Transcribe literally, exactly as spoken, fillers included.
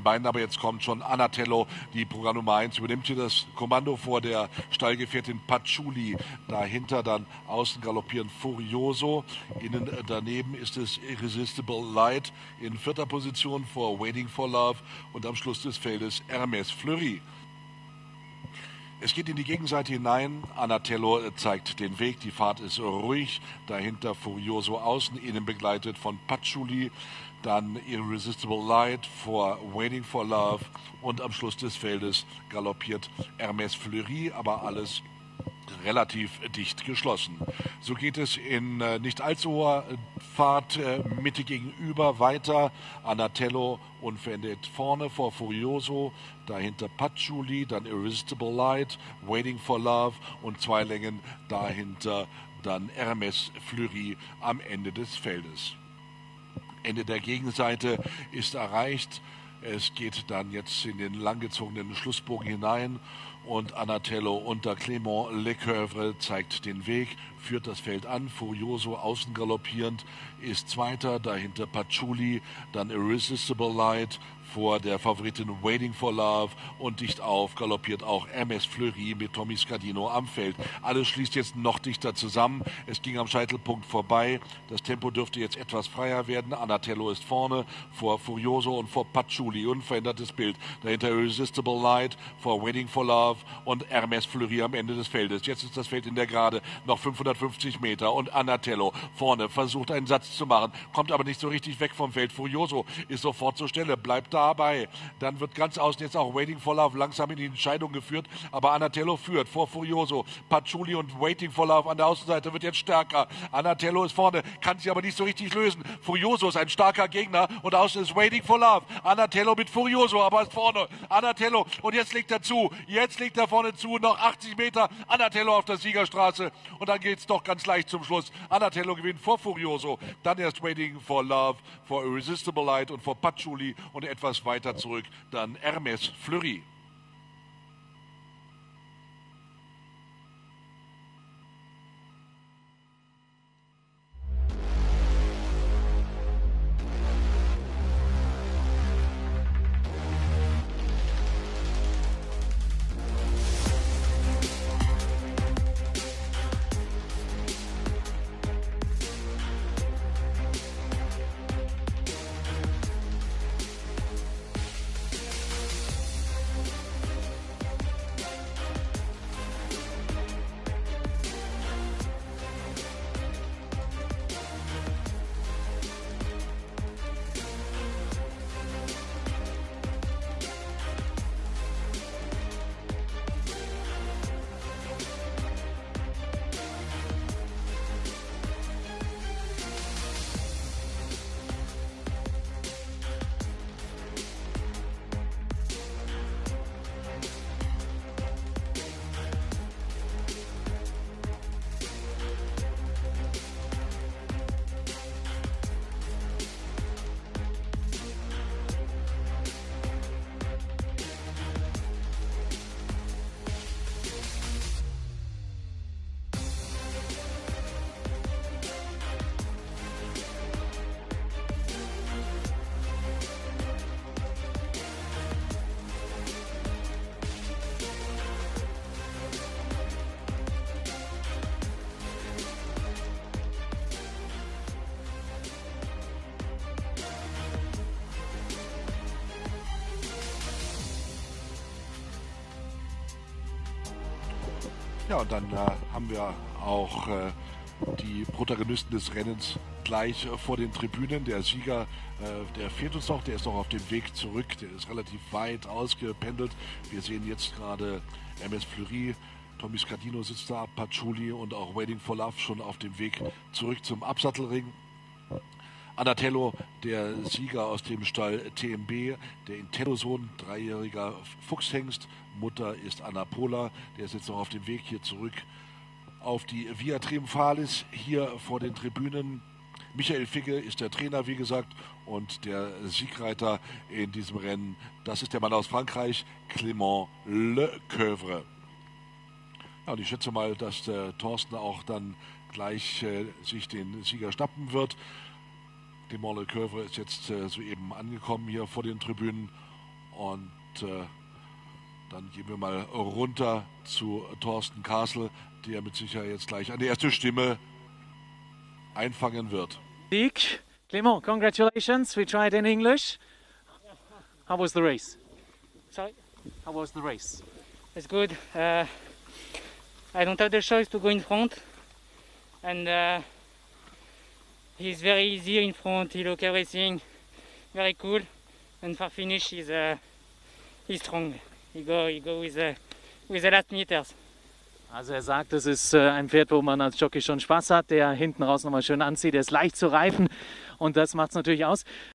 Beinen. Aber jetzt kommt schon Anatello, die Programm Nummer eins, übernimmt hier das Kommando vor der Stallgefährtin Paciuli. Dahinter dann außen galoppieren Furioso. Innen daneben ist es Irresistible Light in vierter Position vor Waiting for Love und am Schluss des Feldes Hermes Fleury. Es geht in die Gegenseite hinein. Anatello zeigt den Weg. Die Fahrt ist ruhig. Dahinter Furioso außen, innen begleitet von Paciuli. Dann Irresistible Light vor Waiting for Love. Und am Schluss des Feldes galoppiert Hermes Fleury. Aber alles relativ dicht geschlossen. So geht es in äh, nicht allzu hoher Fahrt äh, Mitte gegenüber weiter. Anatello unverändert vorne vor Furioso, dahinter Paciuli, dann Irresistible Light, Waiting for Love und zwei Längen dahinter dann Hermes Fleury am Ende des Feldes. Ende der Gegenseite ist erreicht. Es geht dann jetzt in den langgezogenen Schlussbogen hinein und Anatello unter Clément Lecoeuvre zeigt den Weg, führt das Feld an. Furioso außen galoppierend ist Zweiter, dahinter Paciuli, dann Irresistible Light vor der Favoritin Waiting for Love und dicht auf galoppiert auch Hermes Fleury mit Tommy Scardino am Feld. Alles schließt jetzt noch dichter zusammen. Es ging am Scheitelpunkt vorbei. Das Tempo dürfte jetzt etwas freier werden. Anatello ist vorne vor Furioso und vor Paciuli. Unverändertes Bild. Dahinter Irresistible Light vor Waiting for Love und Hermes Fleury am Ende des Feldes. Jetzt ist das Feld in der Gerade noch fünfhundertfünfzig Meter und Anatello vorne versucht einen Satz zu machen, kommt aber nicht so richtig weg vom Feld. Furioso ist sofort zur Stelle, bleibt dabei. Dann wird ganz außen jetzt auch Waiting for Love langsam in die Entscheidung geführt, aber Anatello führt vor Furioso. Paciuli und Waiting for Love an der Außenseite wird jetzt stärker. Anatello ist vorne, kann sich aber nicht so richtig lösen. Furioso ist ein starker Gegner und außen ist Waiting for Love. Anatello mit Furioso, aber ist vorne. Anatello und jetzt legt er zu. Jetzt legt er vorne zu, noch achtzig Meter. Anatello auf der Siegerstraße und dann geht es doch ganz leicht zum Schluss. Anatello gewinnt vor Furioso, dann erst Waiting for Love, vor Irresistible Light und vor Paciuli und etwas weiter zurück dann Hermes Fleury. Ja, und dann äh, haben wir auch äh, die Protagonisten des Rennens gleich äh, vor den Tribünen. Der Sieger, äh, der fehlt uns noch, der ist noch auf dem Weg zurück, der ist relativ weit ausgependelt. Wir sehen jetzt gerade Hermes Fleury, Tommy Scardino sitzt da, Paciuli und auch Waiting for Love schon auf dem Weg zurück zum Absattelring. Anatello, der Sieger aus dem Stall T M B, der Intello-Sohn, dreijähriger Fuchshengst. Mutter ist Anna Pola, der ist jetzt noch auf dem Weg hier zurück auf die Via Triumphalis, hier vor den Tribünen. Michael Figge ist der Trainer, wie gesagt, und der Siegreiter in diesem Rennen, das ist der Mann aus Frankreich, Clément Lecoeuvre. Ja, und ich schätze mal, dass der Thorsten auch dann gleich äh, sich den Sieger schnappen wird. Clément Lecoeuvre ist jetzt äh, soeben angekommen hier vor den Tribünen Und äh, dann gehen wir mal runter zu Thorsten Kassel, der mit Sicherheit jetzt gleich eine erste Stimme einfangen wird. Sieg, Clément, congratulations. We tried in English. How was the race? Sorry, How was the race? it's good. Uh, I don't have the choice to go in front, and uh, he's very easy in front. He look everything very cool, and for finish he's uh, he's strong. He go he go with the with the last meters. Also er sagt, es ist äh, ein Pferd, wo man als Jockey schon Spaß hat, der hinten raus nochmal schön anzieht, der ist leicht zu reifen und das macht es natürlich aus.